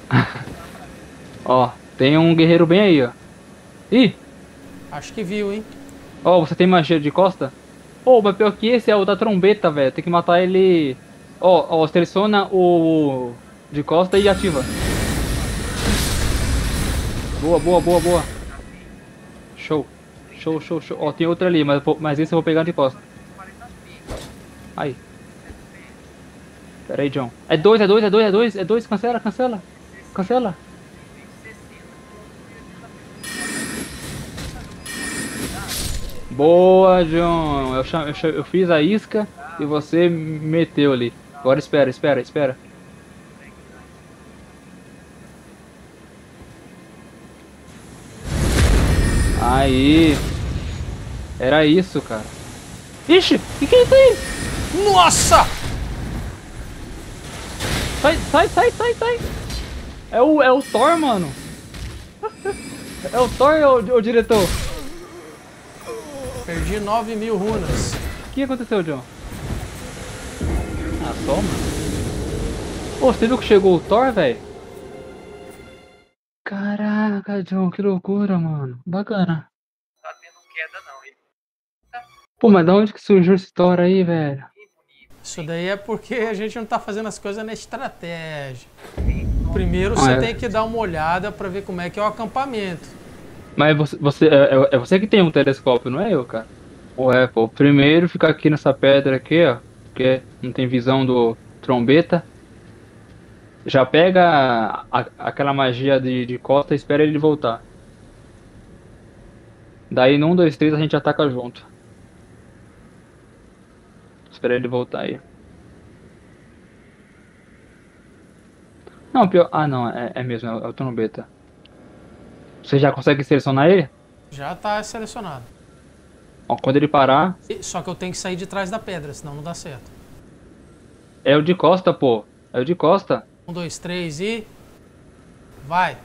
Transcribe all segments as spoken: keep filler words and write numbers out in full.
Ó, tem um guerreiro bem aí, ó. Ih! Acho que viu, hein? Ó, você tem magia de costa? Ô, mas pior que esse é o da trombeta, velho. Tem que matar ele. Ó, ó, seleciona o de costa e ativa. Boa, boa, boa, boa. Show. Show, show, show. Ó, tem outro ali, mas, eu vou- mas esse eu vou pegar de costa. Aí. Pera aí, John. É dois, é dois, é dois, é dois, é dois. Cancela, cancela. Cancela. Boa, John. Eu, cham- eu, cham- eu fiz a isca e você meteu ali. Agora espera, espera, espera. Aí. Era isso, cara. Ixi, que que é isso aí? Nossa! Sai, sai, sai, sai, sai. É o, é o Thor, mano. É o Thor, ô, ô diretor. Perdi nove mil runas. O que aconteceu, John? Ah, toma. Pô, você viu que chegou o Thor, velho? Caraca, John, que loucura, mano. Bacana. Pô, mas da onde que surgiu esse Thor aí, velho? Isso daí é porque a gente não tá fazendo as coisas na estratégia. Primeiro Ah, você tem é. que dar uma olhada pra ver como é que é o acampamento. Mas você, você é, é- é você que tem um telescópio, não é eu, cara? Ou é, pô, primeiro fica aqui nessa pedra aqui, ó, porque não tem visão do trombeta. Já pega a- a- aquela magia de, de costa e espera ele voltar. Daí no um, dois, três a gente ataca junto. Espera ele voltar aí. Não, pior. Ah, não, é, é mesmo, é o, é o trombeta. Você já consegue selecionar ele? Já tá selecionado. Ó, quando ele parar, E- Só que eu tenho que sair de trás da pedra, senão não dá certo. é o de costa, pô. É o de costa. Um, dois, três e. Vai!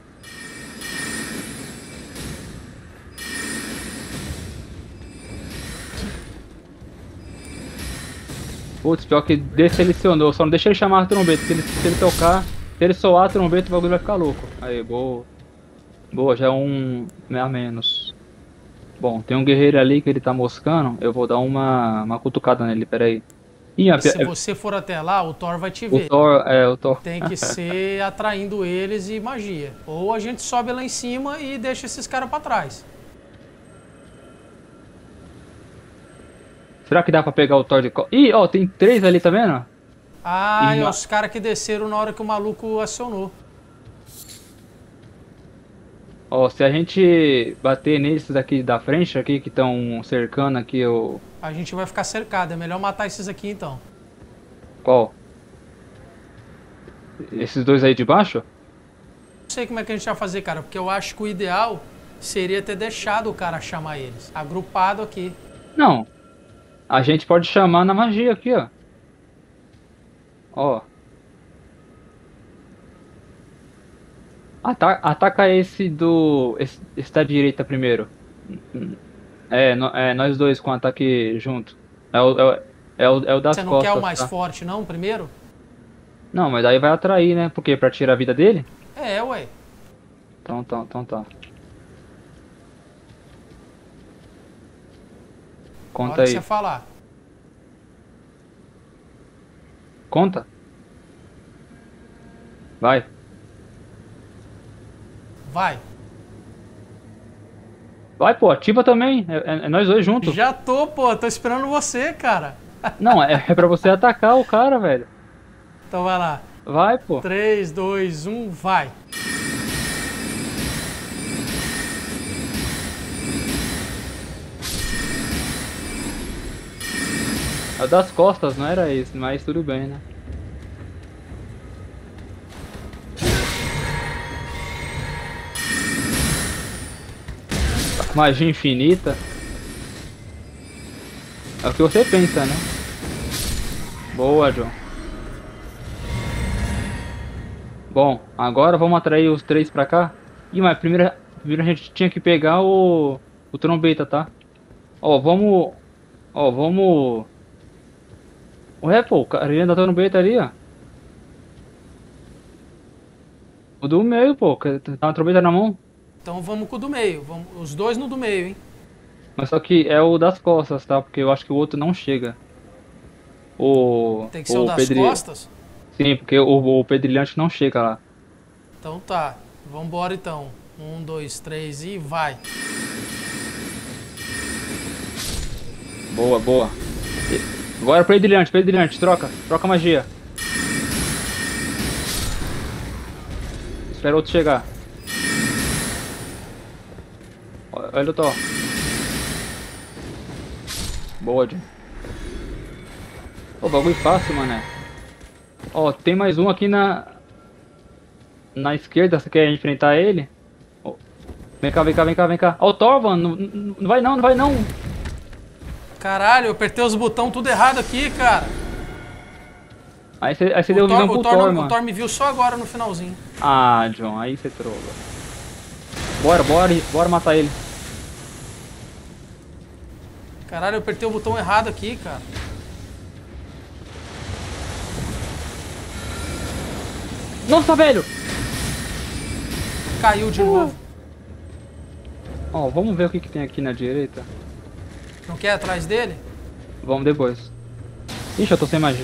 Putz, pior que desselecionou. Só não deixa ele chamar a trombeta. Se ele, se ele tocar, se ele soar a trombeta, o bagulho vai ficar louco. Aí, boa. Boa, já é um a menos. Bom, tem um guerreiro ali que ele tá moscando. Eu vou dar uma, uma cutucada nele, peraí. Ih, a, E se pi- você for até lá, o Thor vai te o ver. Thor, é, o Thor. Tem que ser atraindo eles e magia. Ou a gente sobe lá em cima e deixa esses caras pra trás. Será que dá pra pegar o Thor de costa? Ih, ó, tem três ali, tá vendo? Ah, E é ma- os caras que desceram na hora que o maluco acionou. Ó, se a gente bater nesses aqui da frente, aqui que estão cercando aqui o. A gente vai ficar cercado. É melhor matar esses aqui então. Qual? Esses dois aí de baixo? Não sei como é que a gente vai fazer, cara, porque eu acho que o ideal seria ter deixado o cara chamar eles. Agrupado aqui. Não. A gente pode chamar na magia aqui, ó. Ó. Ata- ataca esse do. Esse, esse da direita primeiro. É, no- é, nós dois com ataque junto. É o, é, o, é o é o das Você não quer o costas, mais tá? forte, não, primeiro? Não, mas daí vai atrair, né? Por quê? Pra tirar a vida dele? É, ué. Então, então, então tá. Na Conta hora que você aí. falar. Conta. Vai. Vai. Vai, pô, ativa também. É, é- é nós dois juntos. Já tô, pô. Tô esperando você, cara. Não, é, é pra você atacar o cara, velho. Então vai lá. Vai, pô. três, dois, um, vai. É o das costas, não era esse, mas tudo bem, né? Tá com magia infinita. É o que você pensa, né? Boa, John. Bom, agora vamos atrair os três pra cá. Ih, mas primeiro, primeiro a gente tinha que pegar o, o trombeta, tá? Ó, vamos. Ó, vamos. Ué, pô, o carinha da trombeta ali, ó. O do meio, pô, que tá uma trombeta na mão. Então vamos com o do meio. Vamos, os dois no do meio, hein? Mas só que é o das costas, tá? Porque eu acho que o outro não chega. O. Tem que ser o O das pedre... costas? Sim, porque o, o pedrilhante não chega lá. Então tá. Vambora então. Um, dois, três e vai. Boa, boa. E- Agora pedrilhante, pedrilhante, troca. Troca a magia. Espera o outro chegar. Ó, olha o Thor. Boa, Jim. Pô, bagulho fácil, mané. Ó, tem mais um aqui na... Na esquerda, você quer enfrentar ele? Ó, vem cá, vem cá, vem cá, vem cá. Ó, o Thor, mano. Não, não não vai não, não vai não. Caralho, eu apertei os botões tudo errado aqui, cara. Aí você aí você O deu Thor, visão o, pro Thor, Thor, não- o mano. Thor me viu só agora no finalzinho. Ah, John, aí você trolla. Bora, bora, bora matar ele. Caralho, eu apertei o botão errado aqui, cara. Nossa, velho! Caiu de novo. Ó, vamos ver o que, que tem aqui na direita. Não quer ir atrás dele? Vamos depois. Ixi, eu tô sem magia.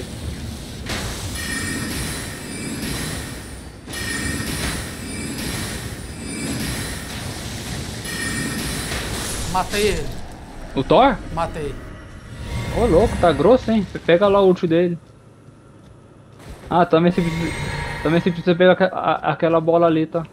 Matei ele. O Thor? Matei. Ô, louco, tá grosso, hein? Pega lá o ult dele. Ah, também se precisa, também se precisa pegar aque- a- aquela bola ali, tá?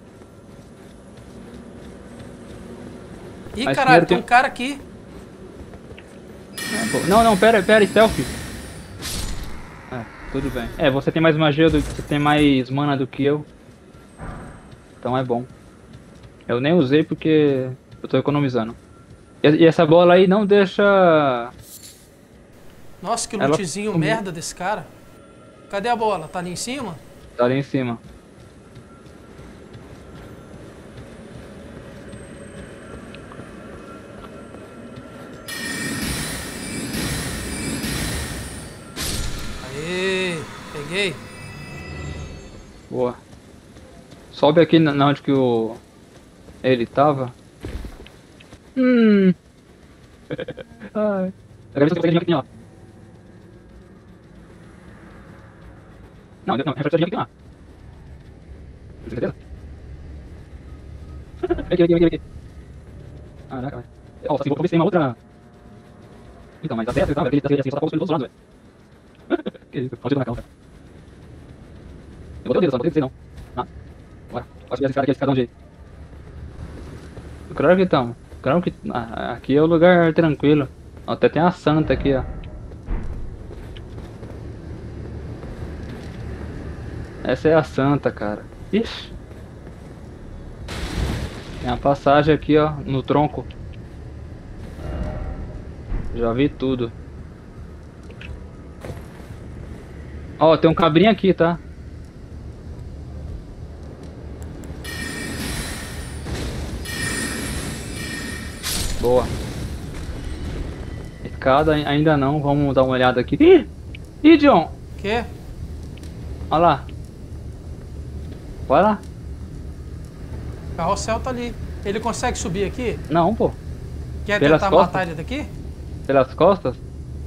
Ih, Mas caralho, primeiro tem um tem- cara aqui. Ah, pô. Não, não, pera, pera, stealth. É, tudo bem. É, você tem mais magia, do, você tem mais mana do que eu. Então é bom. Eu nem usei porque eu tô economizando. E, e essa bola aí não deixa... Nossa, que Ela lootzinho sumiu. merda desse cara. Cadê a bola? Tá ali em cima? Tá ali em cima. Aê, peguei. Boa. Sobe aqui na na onde que o... Ele tava. Hum. Ai. Eu quero ver se eu consigo aqui, ó. Não, não, reflexão de aqui, ó. Tem certeza? Vem aqui, vem aqui, vem aqui. Caraca, velho. Ó, se eu comecei uma outra... Então, mas a certa, sabe? Aquele assim, só tá pondo pelos lados, velho. Que isso, pode na calma, cara. Eu botei o dedo, só não botei dizer não. Ah, bora. Acho que esse cara aqui é cada um jeito. Claro que então. Claro que... Ah, aqui é o lugar tranquilo. Ó, até tem a santa aqui, ó. Essa é a santa, cara. Ixi. Tem uma passagem aqui, ó, no tronco. Já vi tudo. Ó, tem um cabrinho aqui, tá? Boa. Escada ai- ainda não, vamos dar uma olhada aqui. Ih! Ih, John! Quê? Olha lá. Vai lá. O carrossel tá ali. Ele consegue subir aqui? Não, pô. Quer Pelas tentar costas? matar ele daqui? Pelas costas?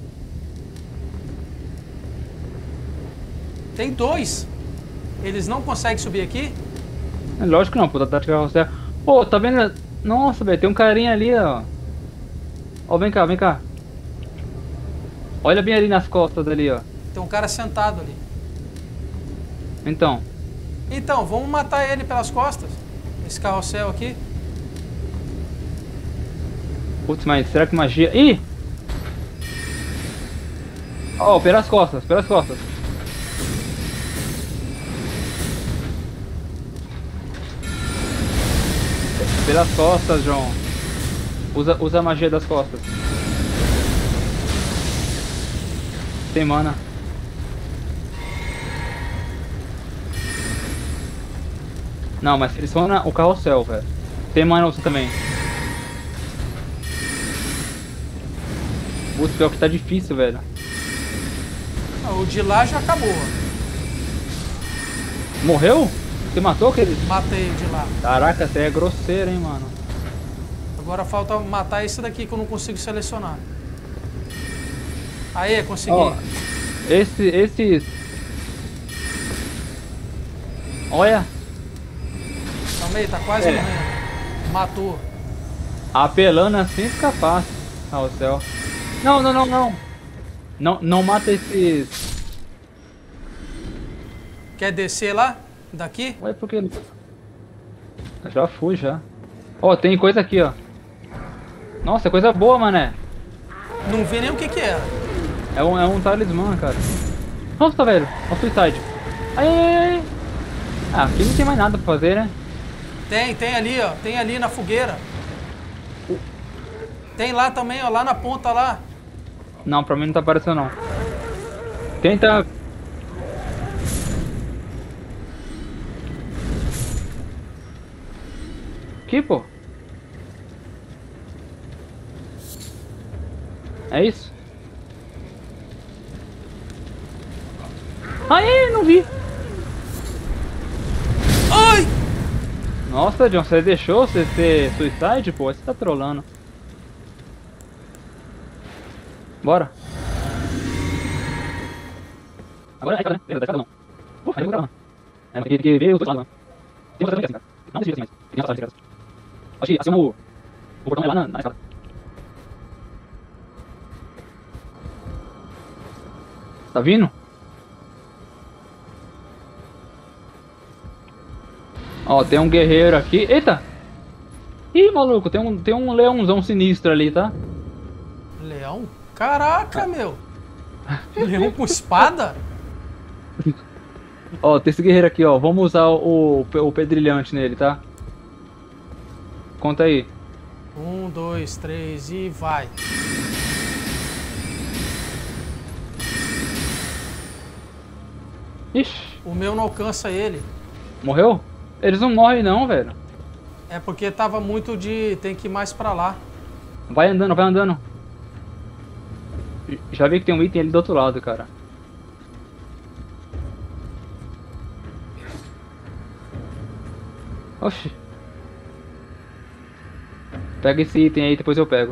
Tem dois. Eles não conseguem subir aqui? É lógico que não, pô. Tá de carrossel. Pô, tá vendo? Nossa, velho, tem um carinha ali, ó. Ó, vem cá, vem cá. Olha bem ali nas costas dali, ó. Tem um cara sentado ali. Então. Então, vamos matar ele pelas costas. Esse carrossel aqui. Putz, mas será que magia... Ih! Ó, pelas costas, pelas costas. Pelas costas, João. Usa, usa a magia das costas. Tem mana. Não, mas seleciona o carrossel, velho. Tem mana você também. Putz, pior que tá difícil, velho. Ah, o de lá já acabou. Morreu? Você matou aquele? Matei o de lá. Caraca, você é grosseiro, hein, mano. Agora falta matar esse daqui que eu não consigo selecionar. Aê, consegui. Ó, esse, esse... Olha, Calma aí, tá quase É. morrendo. Matou. apelando assim fica fácil. Ah, o céu. Não, não, não, não. Não, não mata esses... Quer descer lá? Daqui? Ué, por que... Eu já fui, já. Ó, tem coisa aqui, ó. Nossa, coisa boa, mané. Não vi nem o que que era. É um, é um talismã, cara. Nossa, velho. Ó o Suicide. Ai, ai, ai. Ah, aqui não tem mais nada pra fazer, né? Tem, tem ali, ó. Tem ali na fogueira. Tem lá também, ó. Lá na ponta lá. Não, pra mim não tá aparecendo, não. Tenta... Aqui, pô. É isso? Ai, ai, não vi. Ai! Nossa, John, você deixou você ser Suicide, pô? Você tá trolando. Bora. Agora é cada, né? Beleza, cada não. Ufa, aí eu vou gravar. É, mas tem que ver os dois lados, né? Tem uma coisa assim, cara. Não desvia assim, mas tem uma passagem de graça. Acho que assim o... O portão é lá na, na escada. Tá vindo? Ó, tem um guerreiro aqui. Eita! Ih, maluco, tem um, tem um leãozão sinistro ali, tá? Leão? Caraca, meu. Leão com espada? Ó, tem esse guerreiro aqui, ó. Vamos usar o, o pedrilhante nele, tá? Conta aí. Um, dois, três e vai. Ixi, O meu não alcança ele. morreu? Eles não morrem não, velho. É porque tava muito de... Tem que ir mais pra lá. Vai andando, vai andando. Já vi que tem um item ali do outro lado, cara. Oxi. Pega esse item aí, depois eu pego.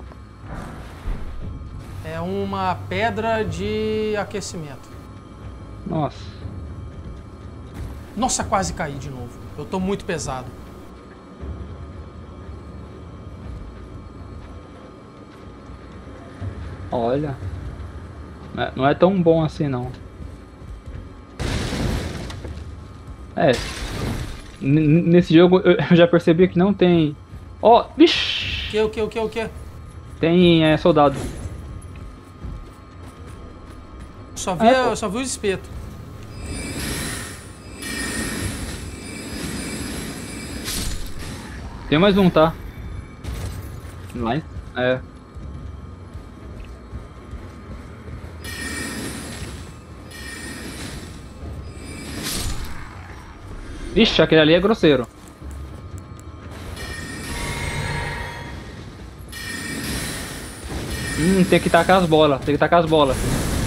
É uma pedra de aquecimento. Nossa. Nossa, quase caí de novo. Eu tô muito pesado. Olha. Não é- Não é tão bom assim, não. É. N- Nesse jogo eu eu já percebi que não tem... Ó, O vixi! que, o que, o que, o que? Tem é, soldado. Só vi, É, pô. eu só vi o espeto. Tem mais um, tá? Lá em... É. Vixe, aquele ali é grosseiro. Hum, tem que tacar as bolas, tem que tacar as bolas.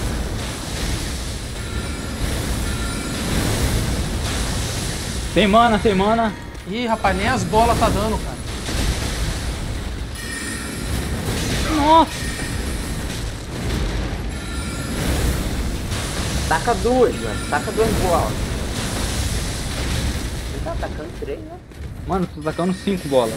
Tem mana, tem mana. Ih, rapaz, nem as bolas tá dando, cara. Nossa, Taca duas, mano. Taca duas bolas. Ele tá atacando três, né? mano, tô tacando cinco bolas.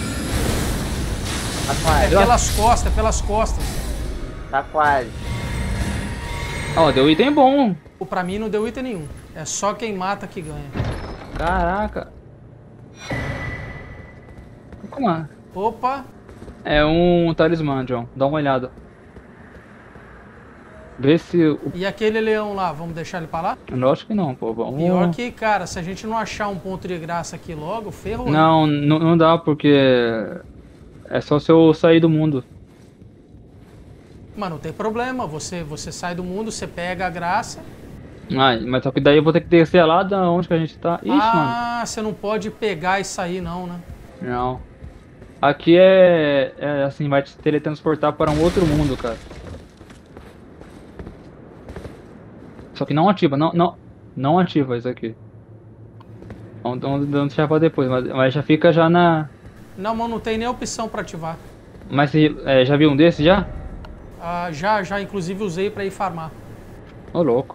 Tá É quase. pelas costas, é pelas costas. Tá quase. Ó, deu item bom. Pô, pra mim não deu item nenhum. É só quem mata que ganha. Caraca. Como é? Opa, É um talismã, John. Dá uma olhada. Vê se... o- e aquele leão lá, vamos deixar ele pra lá? Lógico que não, pô. Vamos... Pior que, cara, se a gente não achar um ponto de graça aqui logo, ferrou. né? Não, não, não dá porque... É só se eu sair do mundo. Mas não tem problema, você, você sai do mundo, você pega a graça. Ai, mas só que daí eu vou ter que descer lá da onde que a gente tá. Ixi, mano. ah, você não pode pegar e sair não, né? Não. Aqui é, é assim, vai te teletransportar para um outro mundo, cara. Só que não ativa, não, não, não ativa isso aqui. Vamos, vamos vamos deixar pra depois, mas, mas já fica já na... Não, mas não tem nem opção pra ativar. Mas você é, já viu um desses já? Ah, já, já, inclusive usei pra ir farmar. Ô, louco.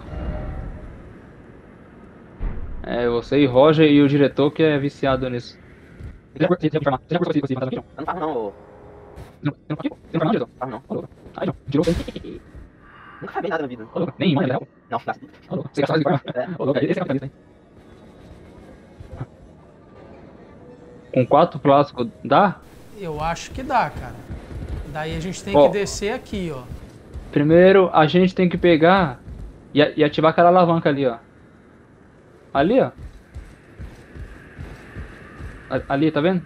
É, você e Roger e o diretor que é viciado nisso. Você já você já farmar? Você já curtiu esse matar aqui, Eu não faço não, ô. não? Não farmou? Você não farmou, diretor? Faço não. Ô, louco. Aí, não. Tirou você. Nunca farmei nada na vida. Ô, louco. Nem mãe, real. Não, faço. Ô, louco. Você gastou de farmar? É. Ô, louco. Esse é capitalista, hein? Com quatro plásticos dá? Eu acho que dá, cara. Daí a gente tem Ó. que descer aqui, ó. Primeiro, a gente tem que pegar e, a- e ativar aquela alavanca ali, ó. Ali, ó. A- Ali, tá vendo?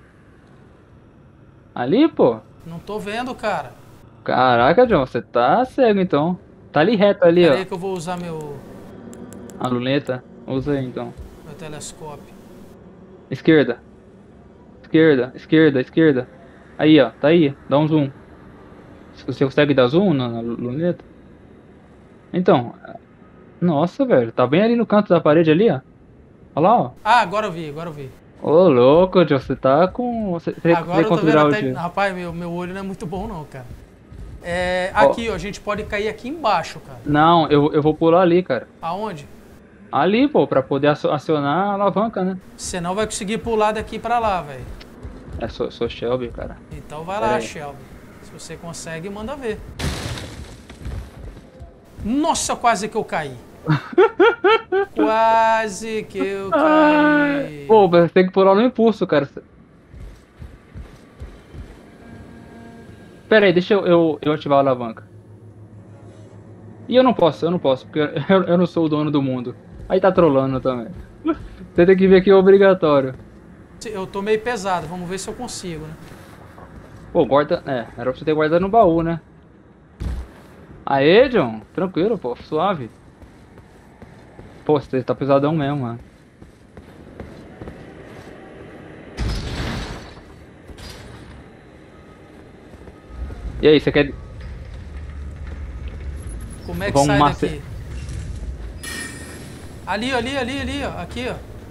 Ali, pô. Não tô vendo, cara. Caraca, John, você tá cego então. Tá ali reto ali, Pera ó. aí que eu vou usar meu, A luneta. Usa aí então. meu telescópio. Esquerda. Esquerda, esquerda, esquerda. Aí, ó. Tá aí. Dá um zoom. Você consegue dar zoom na, na luneta? Então. Nossa, velho. Tá bem ali no canto da parede ali, ó. Olha lá, ó. Ah, agora eu vi, agora eu vi. Ô, louco, John. Você tá com... Você tem Agora eu tô vendo grau até... de... Rapaz, meu, meu olho não é muito bom não, cara. É, Ó. aqui, ó, a gente pode cair aqui embaixo, cara. Não, eu, eu vou pular ali, cara. Aonde? Ali, pô, pra poder acio- acionar a alavanca, né? Você não vai conseguir pular daqui pra lá, velho. É, sou, sou Shelby, cara. Então vai Pera lá, aí. Shelby. Se você consegue, manda ver. Nossa, quase que eu caí. Quase que eu caí. Pô, você tem que pular no impulso, cara. Pera aí, deixa eu, eu, eu ativar a alavanca. E eu não posso, eu não posso, porque eu, eu não sou o dono do mundo. Aí tá trolando também. Você tem que ver que é obrigatório. Eu tô meio pesado, vamos ver se eu consigo, né? Pô, guarda... É, era pra você ter guardado no baú, né? Aê, John. Tranquilo, pô. Suave. Pô, você tá pesadão mesmo, mano. E aí, você quer... Como é que Vamos sai mace- daqui? Ali, ali, ali, ali, ó. Aqui, ó.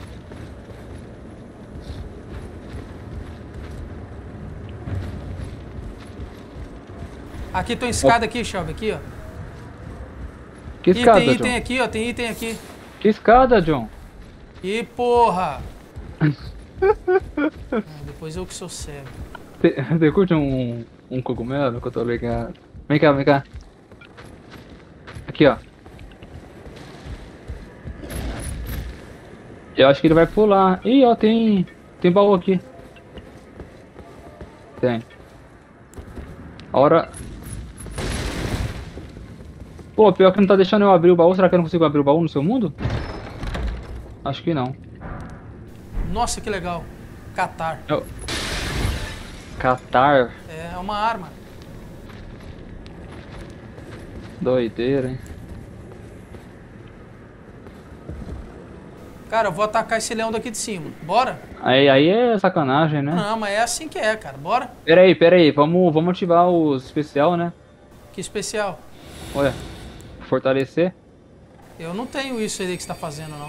Aqui tem escada aqui, Shelby, aqui, ó. Que Ih, escada, tem item John? aqui, ó. Tem item aqui. Que escada, John? Ih, porra! Ah, depois eu que sou cego. Você você curte um, um cogumelo que eu tô ligado? Vem cá, vem cá. Aqui, ó. Eu acho que ele vai pular. Ih, ó, tem... Tem baú aqui. Tem. Hora... Pô, pior que não tá deixando eu abrir o baú. Será que eu não consigo abrir o baú no seu mundo? Acho que não. Nossa, que legal. Catar. Eu... Catar. É uma arma. Doideira, hein? Cara, eu vou atacar esse leão daqui de cima. Bora? Aí, aí é sacanagem, né? Não, mas é assim que é, cara. Bora? Pera aí, pera aí. Vamos, vamos ativar os especial, né? Que especial. Olha. Fortalecer. Eu não tenho isso aí que você tá fazendo, não.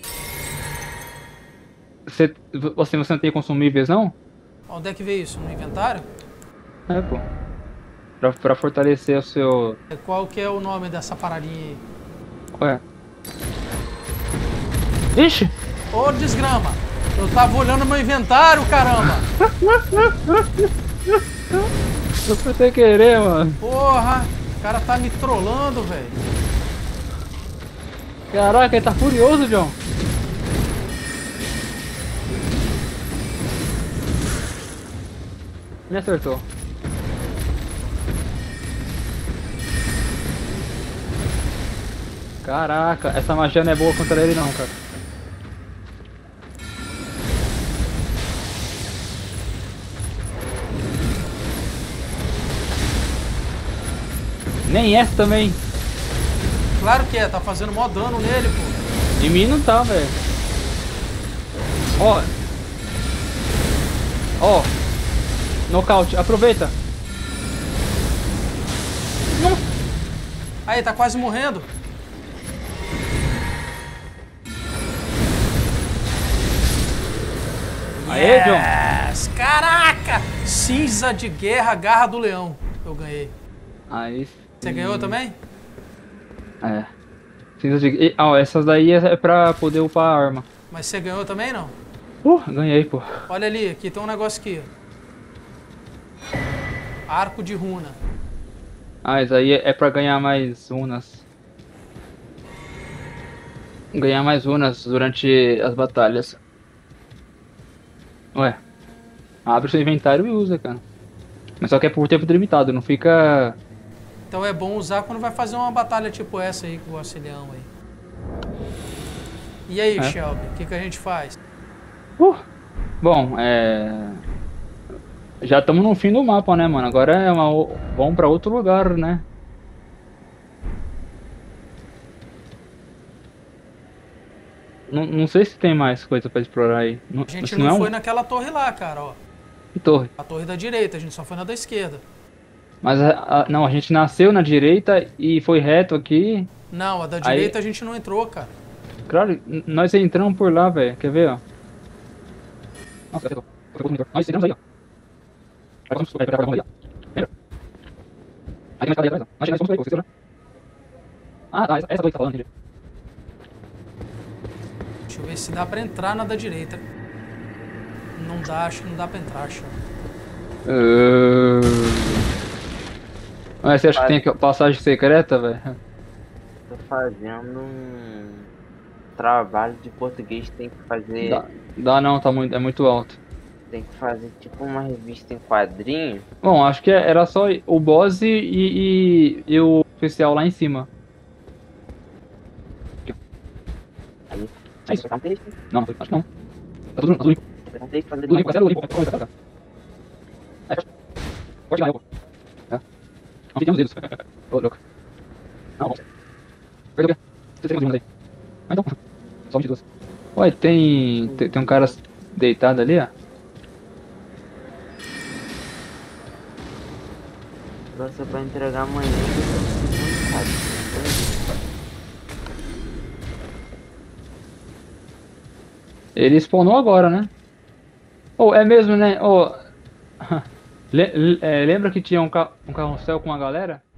Você, você, você não tem consumíveis, não? Onde é que veio isso? No inventário? É, pô. Pra, pra fortalecer o seu... Qual que é o nome dessa paradinha aí? Ué. Ixi! Ô, desgrama! Eu tava olhando meu inventário, caramba! Não foi sem querer, mano. Porra! O cara tá me trollando, velho. Caraca, ele tá furioso, John. Me acertou. Caraca, essa magia não é boa contra ele não, cara. Nem essa também. Claro que é, tá fazendo mó dano nele, pô. Em mim não tá, velho. Ó. Ó. Nocaute, aproveita. Nossa. Aí, tá quase morrendo. Aê, John! Yes! Caraca! Cinza de guerra, garra do leão. Eu ganhei. Aí Você sim. ganhou também? É. Cinza de... e- Ah, essas daí é pra poder upar a arma. Mas você ganhou também, não? Uh, ganhei, pô. Olha ali, aqui tem um negócio aqui. Ó. Arco de runa. Ah, isso aí é pra ganhar mais runas. Ganhar mais runas durante as batalhas. Ué. Abre o seu inventário e usa, cara. Mas só que é por tempo limitado, não fica... Então é bom usar quando vai fazer uma batalha tipo essa aí com o auxilião aí. E aí, É. Shelby, o que, que a gente faz? Uh. Bom, é... Já estamos no fim do mapa, né, mano? Agora é uma... o- vamos pra outro lugar, né? Não, não sei se tem mais coisa pra explorar aí. Não, A gente isso não, é um... foi naquela torre lá, cara, ó. Que torre. A torre da direita, a gente só foi na da esquerda. Mas, a- a- não, a gente nasceu na direita e foi reto aqui. Não, a da Aí- direita a gente não entrou, cara. Claro, n- nós entramos por lá, velho. Quer ver, ó? Nossa, eu tô- eu tô com o monitor. Nós entramos aí, ó. Aí vamos pegar a ali, ó. Lembra? Aí tem uma escada aí atrás, ó. Nós chegamos por aí, pô, você viu, né? Ah, tá, essa, essa torre que tá falando, entendi. Deixa eu ver se dá pra entrar na da direita. Não dá, acho que não dá pra entrar, Shelby. Uh... Mas você acha que tem aqui passagem secreta, velho? Tô fazendo um trabalho de português, tem que fazer. Dá, dá não, tá muito, é muito alto. Tem que fazer tipo uma revista em quadrinho. Bom, acho que era só o boss e, e, e o especial lá em cima. Aí, É isso. pegar um texto. Não, acho que não. Tá tudo, tá tudo limpo. Pegar um texto, fazer Tudo limpo, mas é tudo limpo. Pode começar, cara. É, pode ganhar, pô. É. Não tem uns dedos. Ô, louco. Não, vamos. Perdeu o quê? Você tem uns aí. Ah, então. Só vinte e duas. Ué, tem, tem. Tem um cara deitado ali, ó. Você vai entregar amanhã. Ele spawnou agora, né? Oh, é mesmo, né? Oh. Le- le- é, lembra que tinha um, ca um carrossel com a galera?